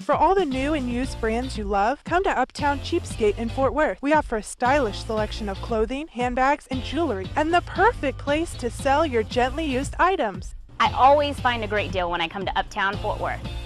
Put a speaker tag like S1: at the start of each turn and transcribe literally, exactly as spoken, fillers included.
S1: For all the new and used brands you love, come to Uptown Cheapskate in Fort Worth. We offer a stylish selection of clothing, handbags, and jewelry, and the perfect place to sell your gently used items.
S2: I always find a great deal when I come to Uptown Fort Worth.